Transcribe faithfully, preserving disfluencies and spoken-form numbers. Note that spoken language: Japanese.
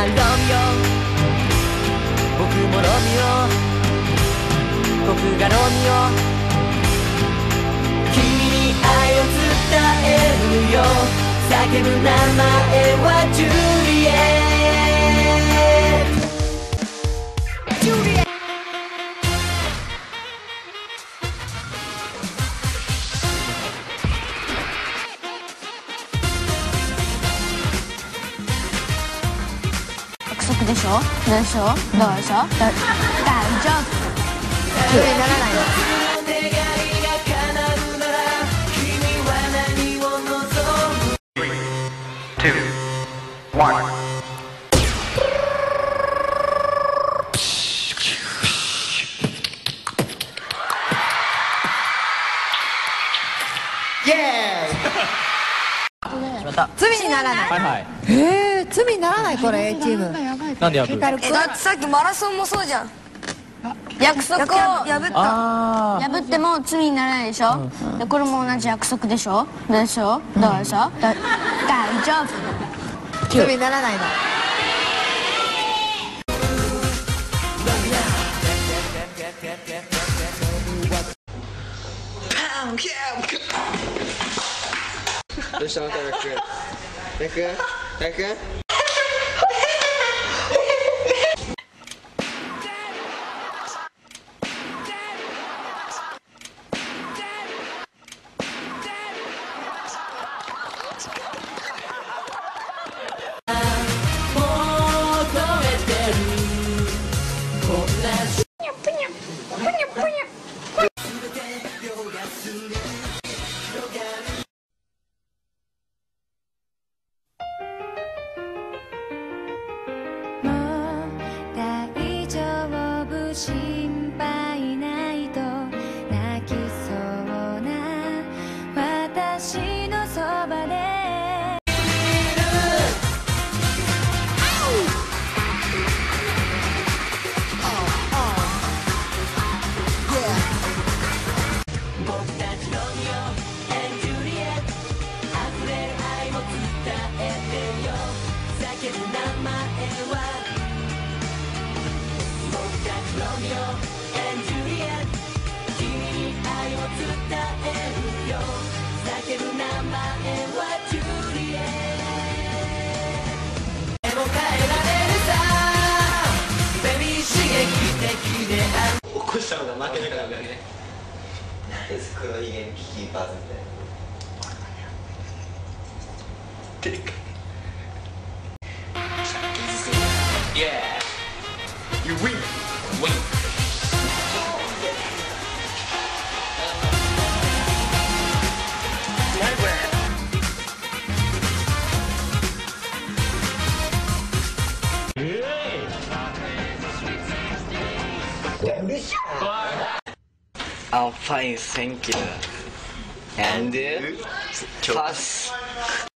ロミオ、僕もロミオ、僕がロミオ、君に愛を伝えるよ、叫ぶ名前はジュリエット。ジュリエット。 約束でしょ、でしょ、どうでしょ、大丈夫。急にならないの。 罪にならない。 はいはい。 へえ、罪にならないこれ A チーム。 なんでやる？ え、だってさっきマラソンもそうじゃん。約束を破ったあ破っても罪にならないでしょ、でこれも同じ約束でしょ、でしょ、どうでしょ、大丈夫。 罪にならないの。 どうしたのタラ君。タラ君タラ君心配ないと泣きそうな私のそばで起こしたのが負けだからね。黒ひげキーパーズみたいな。でかい。Yeah, you win, win. I'm fine, thank you. And pass.